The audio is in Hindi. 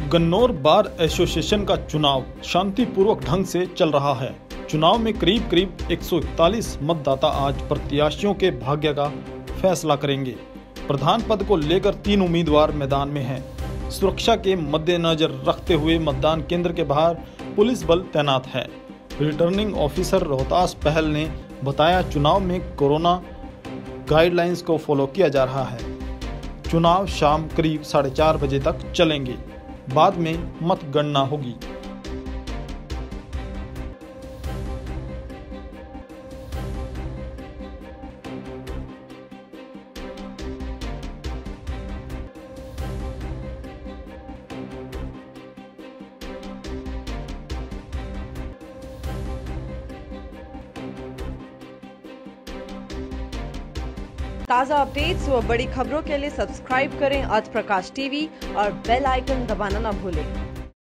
गन्नौर बार एसोसिएशन का चुनाव शांतिपूर्वक ढंग से चल रहा है। चुनाव में करीब 141 मतदाता आज प्रत्याशियों के भाग्य का फैसला करेंगे। प्रधान पद को लेकर 3 उम्मीदवार मैदान में हैं। सुरक्षा के मद्देनजर रखते हुए मतदान केंद्र के बाहर पुलिस बल तैनात है। रिटर्निंग ऑफिसर रोहतास पहल ने बताया, चुनाव में कोरोना गाइडलाइंस को फॉलो किया जा रहा है। चुनाव शाम करीब 4:30 बजे तक चलेंगे। बाद में मतगणना होगी। ताज़ा अपडेट्स व बड़ी खबरों के लिए सब्सक्राइब करें आज प्रकाश टीवी और बेल आइकन दबाना न भूलें।